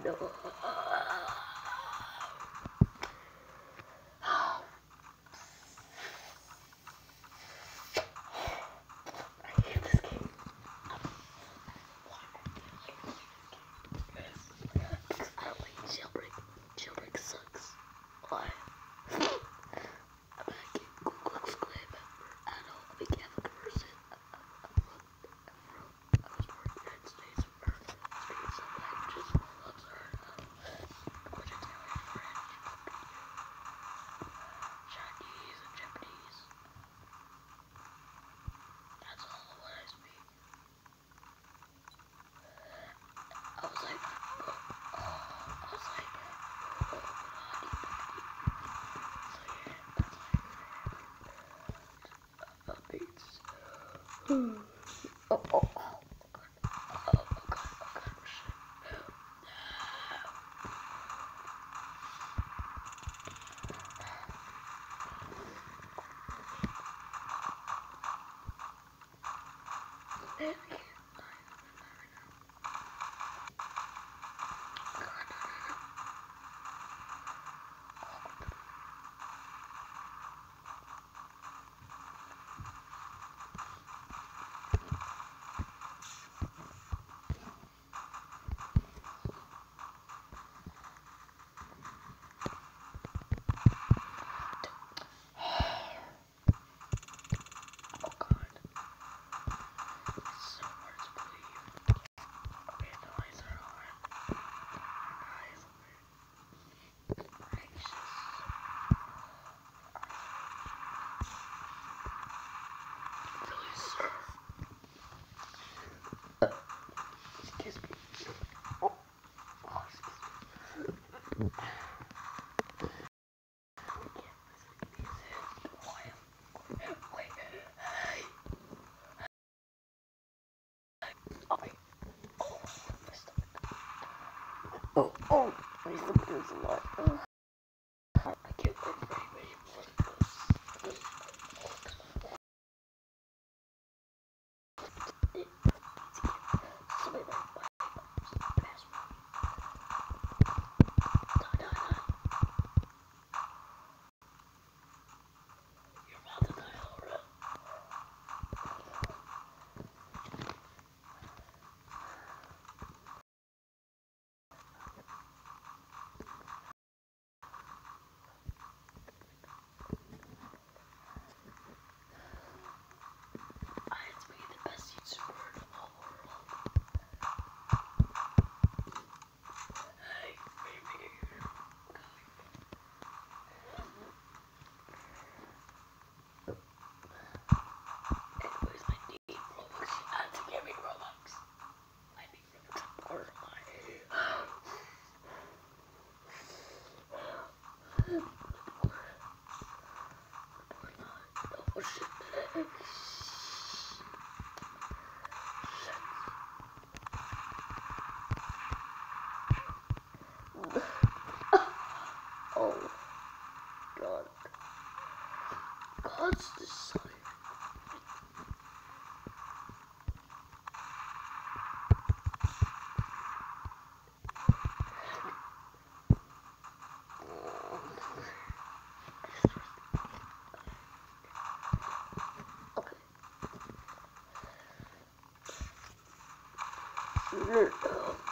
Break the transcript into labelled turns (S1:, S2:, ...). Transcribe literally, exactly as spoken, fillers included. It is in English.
S1: No. I hate this game. Why? Because I don't like jailbreak. Jailbreak sucks. Why? I'm not getting Google Exclaim ever. I don't know. I'm a Catholic person. I was born in the United States. Or speaking some languages. I'm sorry. I'm much Italian, French, Chinese, and Japanese. That's all of what I speak. I was like, oh, I was like, oh, honey, bunny. So yeah, that's like, uh, beats. Oh, oh, oh, God. Oh, oh, God, oh, God, shit. Man, I can't. Oh, God. It's so hard to believe. Okay, the lights are on. Eyes anxious. Really, sir. Excuse me. Oh, oh, excuse me. I can't listen to music. Why am I? Wait. Hey. Oh, wait. Oh, my stomach. Oh, oh, my stomach hurts a lot. Oh. I can't wait for anybody for this. It needs to get somebody like my password. Die, die, die. You're about to die, Laura. I had to be the best YouTuber in the whole world. Hey, baby. Anyways, I need Roblox. You had to give me Roblox. I need Roblox. Or my. Oh shit. Oh God. God's desire. Okay.